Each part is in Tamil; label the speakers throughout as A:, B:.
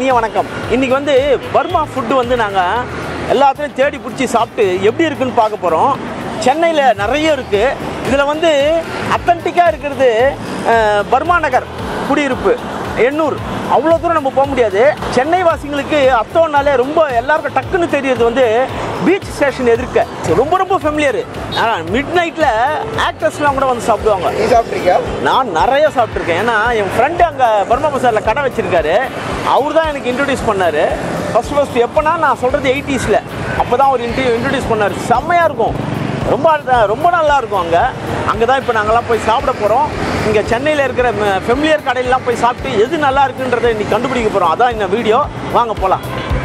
A: இனிய வணக்கம். இன்றைக்கி வந்து பர்மா ஃபுட்டு வந்து நாங்கள் எல்லாத்தையும் தேடி பிடிச்சி சாப்பிட்டு எப்படி இருக்குன்னு பார்க்க போகிறோம். சென்னையில் நிறைய இருக்குது. இதில் வந்து அத்தன்டிக்காக இருக்கிறது பர்மா நகர் குடியிருப்பு எண்ணூர். அவ்வளோ தூரம் நம்ம போக முடியாது. சென்னை வாசிங்களுக்கு அத்தோன்னாலே ரொம்ப எல்லாருக்கும் டக்குன்னு தெரியுது வந்து பீச் ஸ்டேஷன் எதிர்க்க ரொம்ப ரொம்ப ஃபெமிலியரு. மிட் நைட்டில் ஆக்டர்ஸ்லாம் கூட வந்து சாப்பிடுவாங்க.
B: நீ சாப்பிட்ருக்கியா?
A: நான் நிறைய சாப்பிட்ருக்கேன். ஏன்னா என் ஃப்ரெண்டு அங்கே பர்மா பசாரில் கடை வச்சுருக்காரு. அவர் தான் எனக்கு இன்ட்ரடியூஸ் பண்ணார். ஃபஸ்ட்டு எப்போனா நான் சொல்கிறது 80s அப்போ தான் ஒரு இன்ட்ரடியூஸ் பண்ணார். செம்மையாக இருக்கும், ரொம்ப நல்லா இருக்கும். அங்கே தான் இப்போ நாங்கள்லாம் போய் சாப்பிட போகிறோம். இங்கே சென்னையில் இருக்கிற ஃபெமிலியர் கடையிலலாம் போய் சாப்பிட்டு எது நல்லா இருக்குன்றதை இன்னைக்கு கண்டுபிடிக்க போகிறோம். அதான் இந்த வீடியோ. வாங்க போகலாம்.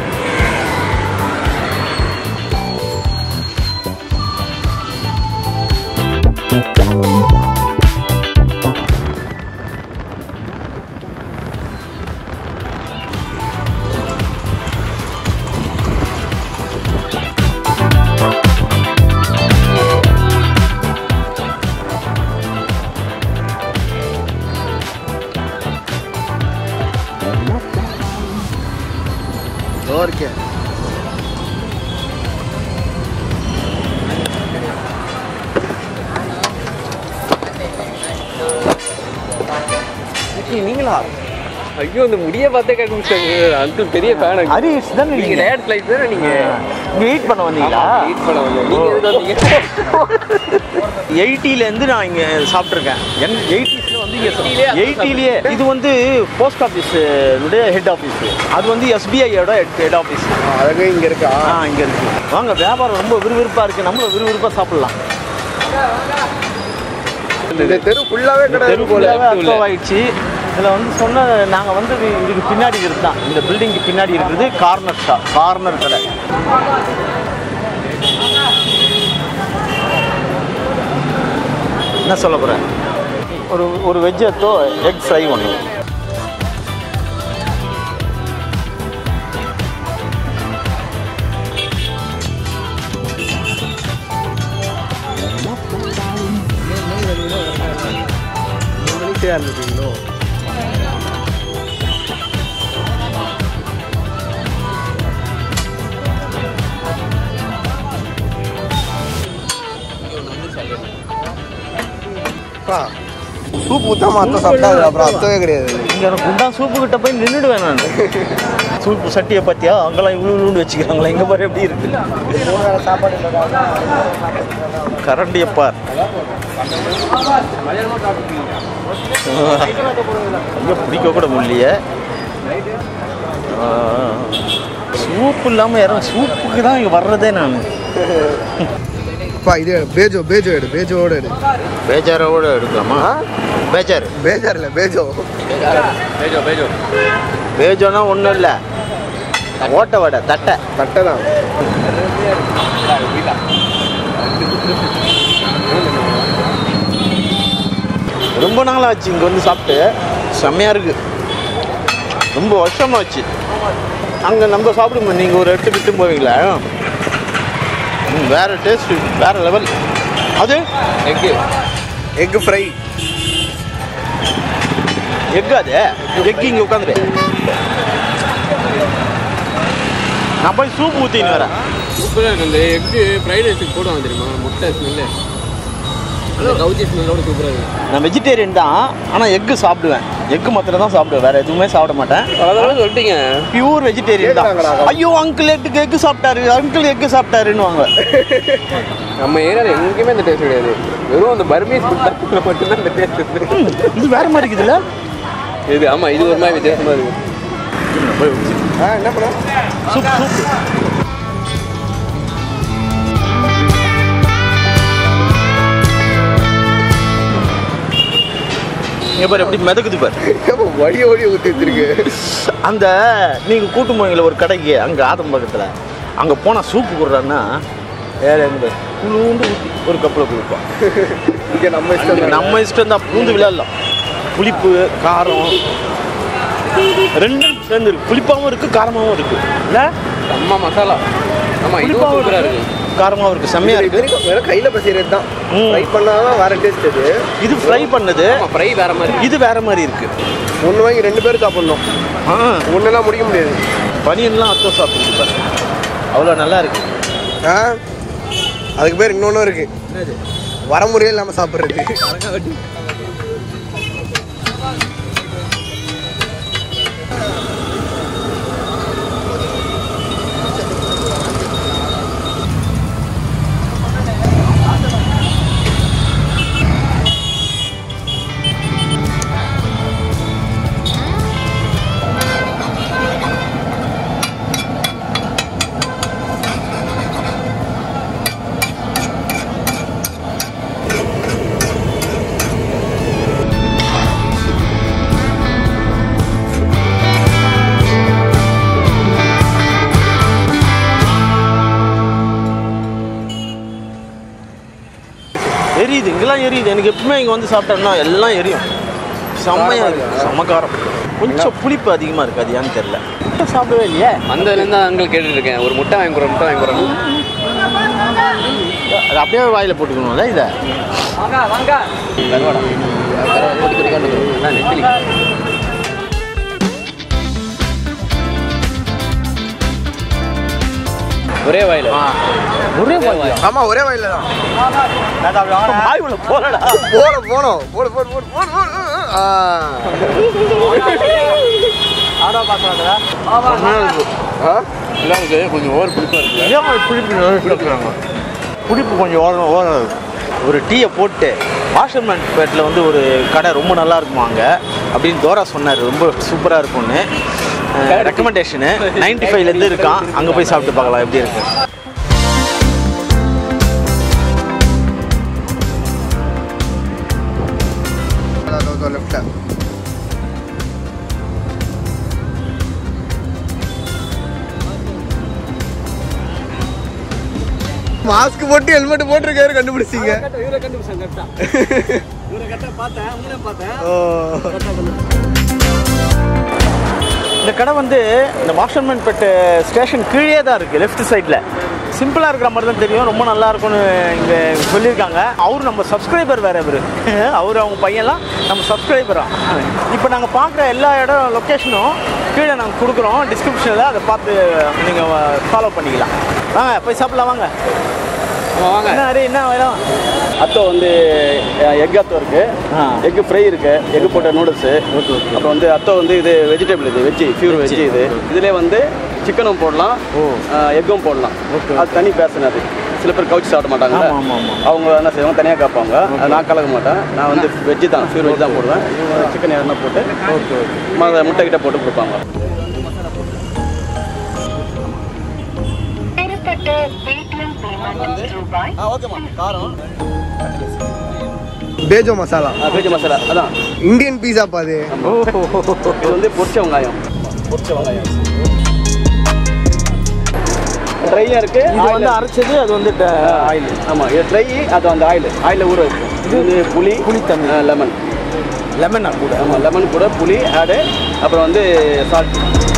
B: और क्या
A: நீங்களா?
C: ஐயோ இந்த முடிய பார்த்தே கண்டுபிடிச்சாங்க. அங்கிள் பெரிய ஃபேன்.
A: ஹரிஷ் தானே
C: நீங்க டேட் ஃப்ளைட் தானே நீங்க
A: வெயிட் பண்ண வந்தீங்களா?
C: வெயிட் பண்ண வந்தீங்க. நீங்க எதுக்கு வந்தீங்க?
A: 80லேருந்து நான் இங்கே சாப்பிட்ருக்கேன். 80s வந்து இங்கே 80லேயே இது வந்து போஸ்ட் ஆஃபீஸுடைய ஹெட் ஆஃபீஸ். அது வந்து எஸ்பிஐயோட ஹெட் ஆஃபீஸ்.
B: அழகு இங்கே இருக்கா?
A: இங்கே இருக்கு. வாங்க, வியாபாரம் ரொம்ப விறுவிறுப்பாக இருக்குது. நம்மளும் விறுவிறுப்பாக சாப்பிட்லாம்.
B: இந்த தெரு ஃபுல்லாகவே
A: தெரு ஃபுல்லாகவே அக்டோவ் ஆயிடுச்சு. இதில் வந்து சொன்ன நாங்கள் வந்து இதுக்கு பின்னாடி இருக்குது தான், இந்த பில்டிங்க்கு பின்னாடி இருக்கிறது கார்னர் கடை. என்ன சொல்ல போகிறேன்? ஒரு வெஜ் எத்தோ எக் ஃப்ரை ஒன்று.
B: இருந்துட்டீங்களோ? சூப் ஊற்றாம அர்த்தம் சாப்பிட்டா அப்புறம் அர்த்தமே கிடையாது.
A: இங்கே எனக்கு குண்டா சூப்பு கிட்ட போய் நின்றுடுவேன் நான். சூப்பு சட்டியை பார்த்தியா? அங்கெல்லாம் இவ்வளோ வச்சுக்கிறாங்களா? எங்கே பாரு எப்படி இருக்கு
B: சாப்பாடு.
A: கரண்டியை பார். ஐயோ, பிடிக்க கூட முடியலையே. சூப்பு இல்லாமல் யாரும் சூப்புக்கு தான் இங்கே வர்றதே நான்.
B: இது பேஜோ எடு, பேஜோட எடு.
A: பேஜாரோட எடுக்கலாமா?
B: பேஜார் இல்லை, பேஜோ.
A: பேஜோனா ஒன்றும் இல்லை, ஓட்ட வடை தட்டை
B: தான்.
A: ரொம்ப நாளாச்சு இங்கே வந்து சாப்பிட்டு. செம்மையாக இருக்குது. ரொம்ப வருஷமாச்சு. அங்கே நம்ம சாப்பிடுவோம். நீங்கள் ஒரு 8 விட்டு போவீங்களா? வேறு டேஸ்ட்டு, வேறு லெவல். அது
B: எக் ஃப்ரை.
A: எக்கு, அது எக்கு இங்கே உட்காந்துரு. நான் போய் சூப் ஊற்றின்னு வரேன்.
C: சூப்பராக இருக்கு. அந்த எக்கு ஃப்ரைட் ரைஸுக்கு போடுவாங்க தெரியுமா? முட்டை ஸ்மெல்லு, அந்த கவுச்சி ஸ்மெல்லோட சூப்பராக இருக்குது.
A: நான் வெஜிடேரியன் தான், ஆனால் எக்கு சாப்பிடுவேன். எக்கு மாத்திரம் தான் சாப்பிடுவேன், வேறு எதுவுமே சாப்பிட மாட்டேன்.
C: அதான் சொல்லிட்டீங்க,
A: பியூர் வெஜிடேரியன் தான். ஐயோ, அங்கிள் எக்கு சாப்பிட்டாரு, அங்கிள் எக்கு சாப்பிட்டாருன்னு வாங்க.
C: நம்ம ஏரியாவில் எங்கேயுமே அந்த டேஸ்ட் கிடையாது. வெறும் அந்த பர்மீஸ் ஃபுட்டில் மட்டும்தான் இந்த டேஸ்ட் இருக்குது.
A: இது வேறு மாதிரி இருக்குதுல்ல?
C: இது ஆமாம், இது ஒரு மாதிரி வித்தியாசமாக இருக்குது.
B: என்ன பண்ண?
A: சூப். இங்கே பாரு எப்படி மிதக்குது பாரு.
B: வடிய ஊற்றி வச்சிருக்கு.
A: அந்த நீங்கள் கூட்டு போவீங்களா ஒரு கடைக்கு, அங்கே ஆதம்பக்கத்தில், அங்கே போனால் சூப்பு கொடுறான்னா வேறு எங்கே குழுண்டு ஊற்றி ஒரு கப்பில் கொடுப்போம்.
B: இங்கே நம்ம
A: இஷ்டம் தான். பூந்து விளையாடலாம். புளிப்பு காரம் ரெண்டும் சேர்ந்து இருக்கு. புளிப்பாகவும் இருக்குது, காரமாகவும் இருக்குது. இல்லை
C: செம்ம மசாலா. ஆமாம், இது சூப்பராக இருக்குது.
A: காரமாகவும் இருக்குது, செம்மையாக இருக்குது.
B: வெறும் கையில் பசிக்கிறது தான், ஃப்ரை பண்ணாதான் வேறு டேஸ்ட்.
A: இது ஃப்ரை பண்ணது,
C: ஃப்ரை வேறு மாதிரி,
A: இது வேறு மாதிரி இருக்குது.
B: ஒன்று வாங்கி 2 பேர் சாப்பிட்ணும். ஒன்றெல்லாம் முடிக்க முடியாது.
A: பனியன்லாம் அத்தோ சாப்பிட்டு பாரு, அவ்வளோ நல்லா இருக்குது.
B: அதுக்கு பேர் இன்னொன்றும் இருக்குது, வரமுறையே இல்லாமல் சாப்பிட்றது.
A: எரியுது, இங்கெல்லாம் எரியுது. எனக்கு எப்பவுமே இங்கே வந்து சாப்பிட்டோம்னா எல்லாம் எரியும். செம்மையாக இருக்குது, செம்மக்காரம். கொஞ்சம் புளிப்பு அதிகமாக இருக்குது, அது ஏன்னு தெரியல. முட்டை சாப்பிடவே இல்லையே.
C: வந்ததுலேருந்து அங்கே கேட்டுருக்கேன், ஒரு முட்டை வாங்கி கொடுறோம், முட்டை வாங்கி கொடுறோம்.
A: அது அப்படியே வாயில் போட்டுக்கணும்ல இதை.
C: ஒரே வாயில்,
A: ஒரே வாயில்.
B: ஆமாம், ஒரே வாயில் தான்.
A: வாய் உள்ள போகலடா.
B: போனோம்.
C: கொஞ்சம் ஓவர் புளிப்பாக இருக்குது.
A: புளிப்பு கொஞ்சம் ஓரம். ஒரு டீயை போட்டு வாஷர்மேன் பேட்டில் வந்து ஒரு கடை ரொம்ப நல்லா இருக்குமா அங்கே அப்படின்னு தோரா சொன்னார். ரொம்ப சூப்பராக இருக்கும்னு ரெக்கமெண்டேஷனு. 95லேருந்து இருக்கான், அங்கே போய் சாப்பிட்டு பார்க்கலாம் எப்படி இருக்கு.
B: மாஸ்க் போட்டு ஹெல்மெட் போட்டிருக்காரு, கண்டுபிடிச்சிங்க.
A: இந்த கடை வந்து இந்த வாஷர்மேன் பெட் ஸ்டேஷன் கீழே தான் இருக்குது, லெஃப்ட் சைடில். சிம்பிளாக இருக்கிற மாதிரி தான் தெரியும், ரொம்ப நல்லா இருக்கும்னு இங்கே சொல்லியிருக்காங்க. அவரு நம்ம சப்ஸ்கிரைபர் வேறு, அவர் அவங்க பையன்லாம் நம்ம சப்ஸ்கிரைபராக. இப்போ நாங்கள் பார்க்குற எல்லா இடம் லொக்கேஷனும் கீழே நாங்கள் கொடுக்குறோம் டிஸ்கிரிப்ஷனில், அதை பார்த்து நீங்கள் ஃபாலோ பண்ணிக்கலாம். வாங்க போய் சாப்பிடலாம், வாங்க
C: வாங்க.
A: என்ன வேணும்?
D: அத்தோ வந்து எக் அத்தோ இருக்குது, எக் ஃப்ரை இருக்குது, எக் போட்ட நூடுல்ஸு. அப்புறம் வந்து அத்தோ வந்து இது வெஜிடபிள், இது வெஜ்ஜி, பியூர் வெஜ்ஜி. இது இதிலே வந்து சிக்கனும் போடலாம், எக்கும் போடலாம். அது தனி பேசன். அது சில பேர் கவுச்சி சாப்பிட மாட்டாங்க, அவங்க என்ன செய்வாங்க, தனியாக காப்பாங்க. நான் கலக்க மாட்டேன், நான் வந்து வெஜ்ஜி தான், பியூர் வெஜ் தான் போடுவேன். சிக்கன் எண்ணெய் போட்டு முட்டை கிட்ட போட்டு கொடுப்பாங்க.
B: பேஜோ மசாலா.
D: பேஜோ மசாலா அதான்
B: இந்தியன் பீஸா பாது.
D: இது வந்து பொரிச்ச வெங்காயம், ட்ரையாக இருக்குது.
A: இது வந்து அரைச்சது, அது வந்து ஆயில்.
D: ஆமாம், இது ட்ரை, அது அந்த ஆயிலில் ஊற வைக்கும். இது வந்து புளி தண்ணி, லெமன் கூட. ஆமாம், லெமன் கூட புளி ஆடு. அப்புறம் வந்து சால்ட்.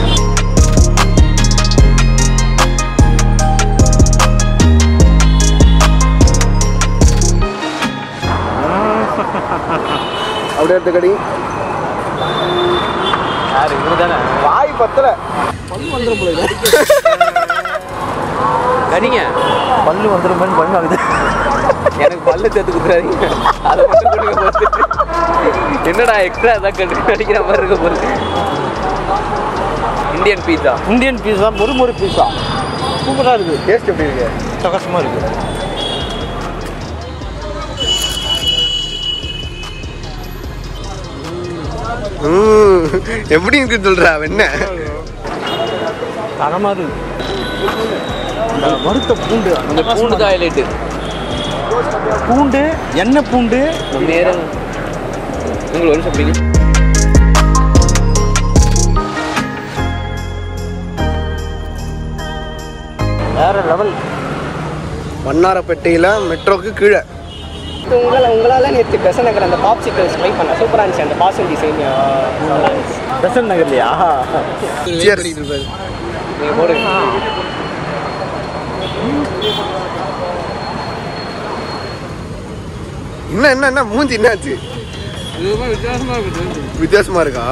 B: அப்படியே எடுத்து கடி.
A: யார் இவரு தானே?
B: வாய் பத்தல,
A: பல்லு வந்துடும் போல.
C: கடிங்க,
A: பல்லு வந்துடும் பண்ணு ஆகுது.
C: எனக்கு பல்லு சேர்த்து கொடுத்துறாதீங்க, அதை மட்டும் கொடுங்க போட்டு. என்னடா எக்ஸ்ட்ரா தான் கடிக்கிற மாதிரி இருக்க போகுது. இந்தியன் பீஸா,
A: முறுமுறு பீஸா சூப்பராக இருக்குது.
B: டேஸ்ட் எப்படி இருக்கு?
A: சகசமாக இருக்குது.
B: எப்படி இருக்குன்னு சொல்றா என்ன?
A: தரமாக இருக்குது. வறுத்த பூண்டு,
C: அந்த பூண்டு தான் ஹைலைட்டு.
A: பூண்டு, எண்ணெய் பூண்டு.
C: நேரம் உங்களுக்கு ஒன்று சாப்பிடுங்க.
A: வேற லெவல்.
B: வண்ணாரப்பேட்டையில் மெட்ரோக்கு கீழே.
D: உங்களால் நேற்று பெசன் நகர் அந்த பாப்சிக்கல்ஸ் ட்ரை பண்ண சூப்பராக இருந்துச்சு. அந்த பாசல் டிசைன்
A: பெசன் நகர்லையா?
C: நீங்கள் போடுங்க.
B: என்ன என்ன என்ன மூஞ்சி என்னாச்சு? வித்தியாசமா இருக்கா?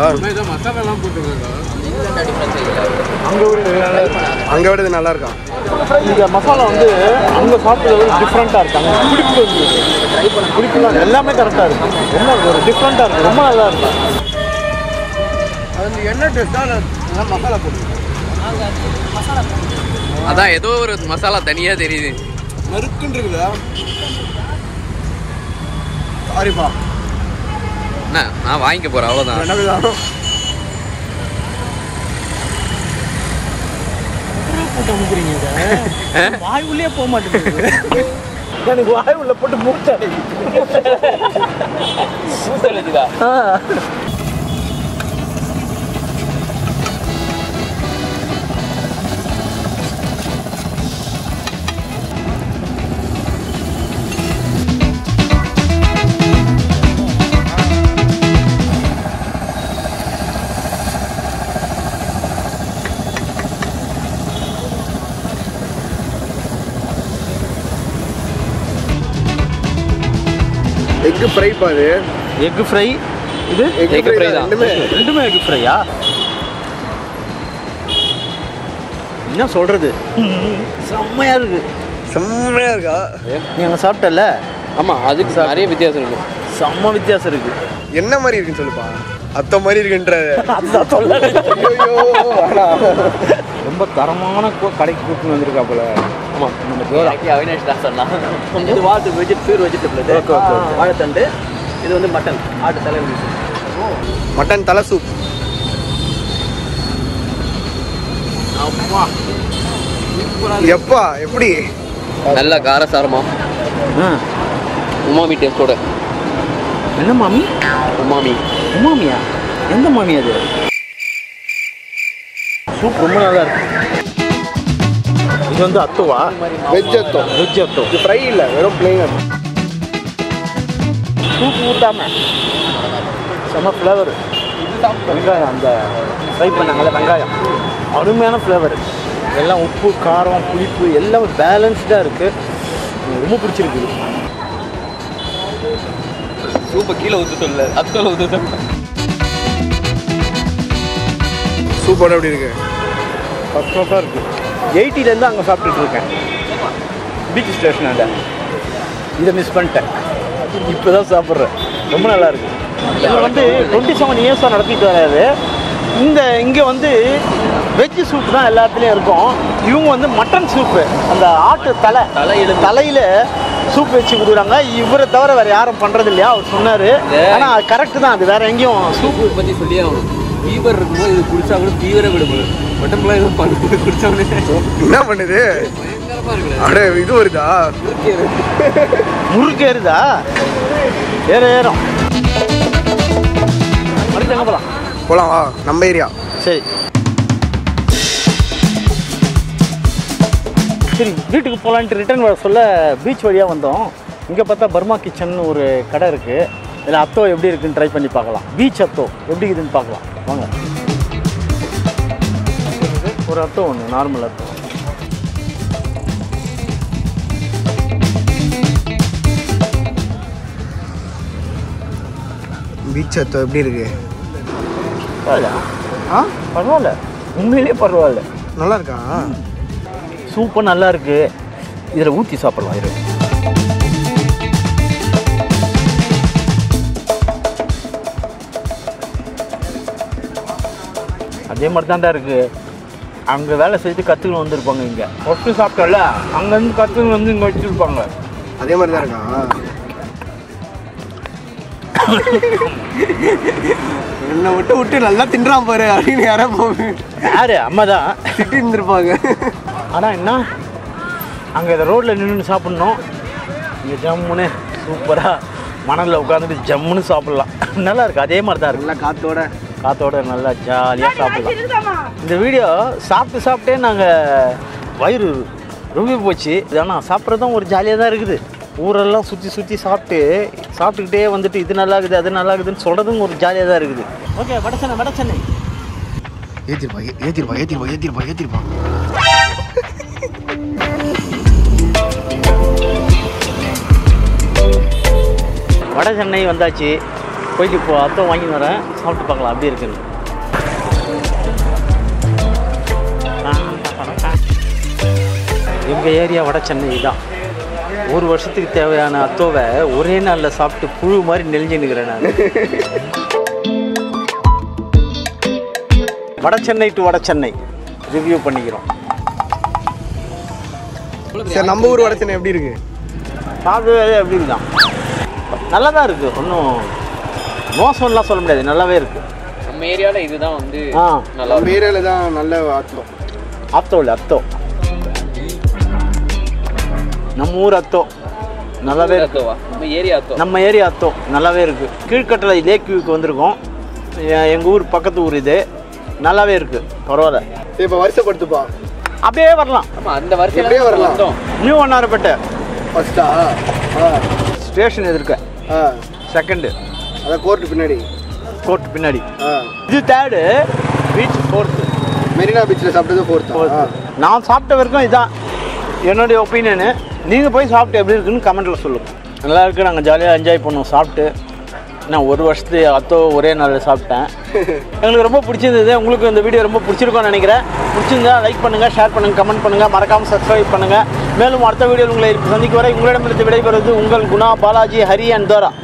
B: அங்க விட இது நல்லா இருக்கா?
A: இந்த மசாலா வந்து அங்கே சாப்பிட்றது டிஃப்ரெண்ட்டாக இருக்கு. அங்கே பிடிப்பு வந்து பிடிப்புலாம் எல்லாமே கரெக்டாக இருக்குது. ரொம்ப ஒரு டிஃப்ரெண்ட்டாக இருக்குது. ரொம்ப நல்லா இருக்கும்.
B: அது என்ன டேஸ்ட்டாக மசாலா போட்டு
C: அதான் ஏதோ ஒரு மசாலா தனியாக தெரியுது.
B: நறுக்குன்னு இருக்குதா? சாரிப்பா,
C: என்ன நான் வாங்கிக்க போகிறேன் அவ்வளோதான்.
B: என்னதான்
A: போட்டு அனுப்புறீங்க இதை? வாய் உள்ளே போக மாட்டேங்குது. எனக்கு வாய் உள்ள போட்டு மூட்டை
B: எக்கு ஃப்ரை பாரு.
A: Egg fry. இது
C: எக் ஃப்ரை தான்.
A: ரெண்டுமே எக் ஃப்ரையா? என்ன சொல்றது? செம்மையா இருக்கு.
B: செம்மையா இருக்கா?
A: நீ அங்கே சாப்பிட்டல?
C: ஆமாம், அதுக்கு நிறைய வித்தியாசம் இருக்குது.
A: செம்ம வித்தியாசம் இருக்கு.
B: என்ன மாதிரி இருக்குன்னு சொல்லுப்பா. அத்த மாதிரி இருக்குன்றாரு.
A: அதுதான் சொல்ல.
D: ரொம்ப தரமான கடைக்கு கூப்பிட்டு வந்திருக்கா போல.
C: ஆமாம், அவினாஷ் தான் சொன்னான்.
A: இது வாட்டு பியூர் வெஜிடபிள். இது வாழைத்தண்டு. இது வந்து மட்டன், ஆட்டு தலை.
B: மட்டன் தலை சூப். எப்பா எப்படி?
C: நல்ல காரசாரமா உமாமி டேஸ்டோட.
A: என்ன மாமி?
C: உமாமி.
A: உமாமியா? எந்த மாமி அது? சூப் ரொம்ப நல்லா இருக்கு. இது வந்து அத்துவா?
B: வெஜ் அத்தோ.
A: வெஜ் அத்தோ.
B: இது ஃப்ரை இல்லை, வெறும் பிளெயின்.
A: சூப் ஊட்டாம செம்ம ஃப்ளேவர். வெங்காயம் அந்த ஃப்ரை பண்ணாங்கல்ல வெங்காயம், அருமையான ஃப்ளேவர். எல்லாம் உப்பு காரம் புளிப்பு எல்லாம் பேலன்ஸ்டாக இருக்குது. ரொம்ப பிடிச்சிருக்கு.
C: சூப்பை கீழே ஊற்ற சொல்ல, அத்தோல ஊற்ற சொல்ல.
B: சூப்பராக எப்படி இருக்கு?
A: ஃபஸ்ட் கிளாஸாக இருக்குது. 80லேருந்து அங்கே சாப்பிட்டுட்டு இருக்கேன், பீச் ஸ்டேஷனாண்ட. இதை மிஸ் பண்ணிட்டேன், இப்போ தான் சாப்பிட்றேன். ரொம்ப நல்லா இருக்கு. இதில் வந்து 27 இயர்ஸாக நடத்திட்டு வராது. இங்கே வந்து வெஜ்ஜு சூப் தான் எல்லாத்துலேயும் இருக்கும். இவங்க வந்து மட்டன் சூப்பு, அந்த ஆட்டு தலையில் சூப் வச்சு கொடுக்குறாங்க. இவரை தவிர வேறு யாரும் பண்ணுறது இல்லையா? அவர் சொன்னார். ஆனால் அது கரெக்டு தான். அது வேறு எங்கேயும்
C: சூப்பு பற்றி சொல்லி ஆகணும். ஃபீவர் இருக்கும்போது இது குடிச்சா கூட ஃபீவரே விடும்போது மட்டன்லாம் எதுவும் பண்ணி குடிச்சோன்னே
B: என்ன பண்ணுது?
C: பயங்கரமாக இருக்குது.
B: அடே இது வருதா?
A: முறுக்கேறுதா? ஏறும். அடுத்து எங்கே போகலாம்?
B: போகலாம் வா, நம்ம ஏரியா.
A: சரி சரி, வீட்டுக்கு போகலான்ட்டு ரிட்டர்ன் வர சொல்ல பீச் வழியாக வந்தோம். இங்கே பார்த்தா பர்மா கிச்சன் ஒரு கடை இருக்குது. இதில் அத்தோ எப்படி இருக்குன்னு ட்ரை பண்ணி பார்க்கலாம். பீச் அத்தோ எப்படி இருக்குதுன்னு பார்க்கலாம் வாங்க. ஒரு அத்தோ ஒன்று, நார்மல் அத்தோ.
B: பீச் அத்தோ எப்படி இருக்கு?
A: பரவாயில்ல. பரவாயில்ல, உண்மையிலே பரவாயில்ல.
B: நல்லா இருக்கா?
A: சூப்பர் நல்லா இருக்கு. இதில் ஊற்றி சாப்பிடலாம். இரு, அதே மாதிரி தான்டா இருக்கு. அங்கே வேலை செய்து கற்றுக்கணும் வந்திருப்பாங்க. இங்கே ஃபஸ்ட்டு சாப்பிட்டல, அங்கேருந்து கற்றுக்கணும் வந்து இங்கே வச்சுருப்பாங்க.
B: அதே மாதிரி தான் இருக்கா? என்னை விட்டு நல்லா தின்றான் பாரு அப்படின்னு யாரா போவேன்.
A: யாரு? அம்மா தான்
B: திட்டி இருந்திருப்பாங்க.
A: ஆனால் என்ன, அங்கே இதை ரோட்டில் நின்று சாப்பிட்ணும். இங்கே ஜம்முன்னு சூப்பராக மணலில் உட்காந்துட்டு ஜம்முன்னு சாப்பிட்லாம். நல்லா இருக்குது. அதே மாதிரி தான் இருக்குது.
B: நல்லா
A: காற்றோட நல்லா ஜாலியாக சாப்பிட்லாம். இந்த வீடியோ சாப்பிட்டே நாங்கள் வயிறு ரொம்ப போச்சு. ஆனால் சாப்பிட்றதும் ஒரு ஜாலியாக தான் இருக்குது. ஊரெல்லாம் சுற்றி சாப்பிட்டுக்கிட்டே வந்துட்டு இது நல்லா இருக்குது அது நல்லா இருக்குதுன்னு சொல்கிறதும் ஒரு ஜாலியாக தான் இருக்குது. ஓகே, வட சென்னை
B: ஏத்திருப்பா.
A: வட சென்னை வந்தாச்சு. போயிட்டு இப்போ அத்தம் வாங்கின்னு வரேன், சாப்பிட்டு பார்க்கலாம் அப்படி இருக்குன்னு. எங்கள் ஏரியா வட சென்னை தான். ஒரு வருஷத்துக்கு தேவையான அத்தோவை ஒரே நாளில் சாப்பிட்டு புழு மாதிரி நெளிஞ்சுன்னுக்கிறேன் நான். வட சென்னை டு வட சென்னை ரிவ்யூ பண்ணிக்கிறோம்.
B: சரி, நம்ம ஊர் வட சென்னை எப்படி இருக்கு?
A: அது எப்படி தான் நல்லா தான் இருக்குது, ஒன்றும் மோசம்லாம் சொல்ல முடியாது, நல்லாவே இருக்குது.
C: நம்ம ஏரியாவில் இதுதான் வந்து நல்லா
B: நம்ம ஏரியாவில் தான் நல்ல அத்தோ.
A: அத்தோ இல்லை அத்தோ, நம்ம ஊர் அத்தோ நல்லாவே இருக்கு. நம்ம ஏரியா அத்தோ நல்லாவே இருக்குது. கீழ்கட்டளை லேக் வியூக்கு வந்திருக்கோம். எங்கள் ஊர் பக்கத்து ஊர் இது, நல்லாவே இருக்குது, பரவாயில்ல.
B: இப்போ வருஷப்படுத்துப்பா,
A: அப்படியே வரலாம்.
C: அந்த வருஷம்
B: எப்படியே வரலாம்.
A: நியூ வண்ணாரப்பேட்டை
B: ஃபர்ஸ்டா
A: ஸ்டேஷன் எதிர்க்க, செகண்டு
B: அதான் கோர்ட்டு பின்னாடி,
A: கோர்ட் பின்னாடி. இது தேர்டு, பீச் ஃபோர்த்து.
B: மெரினா பீச்சில் சாப்பிட்டது ஃபோர்த்து.
A: நான் சாப்பிட்ட வரைக்கும் இதான் என்னுடைய ஒப்பீனியனு. நீங்கள் போய் சாப்பிட்டு எப்படி இருக்குன்னு கமெண்ட்டில் சொல்லுங்கள். நல்லா இருக்குது, நாங்கள் ஜாலியாக என்ஜாய் பண்ணுவோம் சாப்பிட்டு. நான் ஒரு வருஷத்து அத்தோ ஒரே நாளில் சாப்பிட்டேன். எங்களுக்கு ரொம்ப பிடிச்சிருந்தது. உங்களுக்கு இந்த வீடியோ ரொம்ப பிடிச்சிருக்கோன்னு நினைக்கிறேன். பிடிச்சிருந்தா லைக் பண்ணுங்கள், ஷேர் பண்ணுங்கள், கமெண்ட் பண்ணுங்கள், மறக்காமல் சப்ஸ்கிரைப் பண்ணுங்கள். மேலும் அடுத்த வீடியோவில் உங்களை சந்திக்கும் வரை உங்களிடமிருந்து விடைபெறுவது உங்கள் குணா, பாலாஜி, ஹரி அண்ட் தோரா.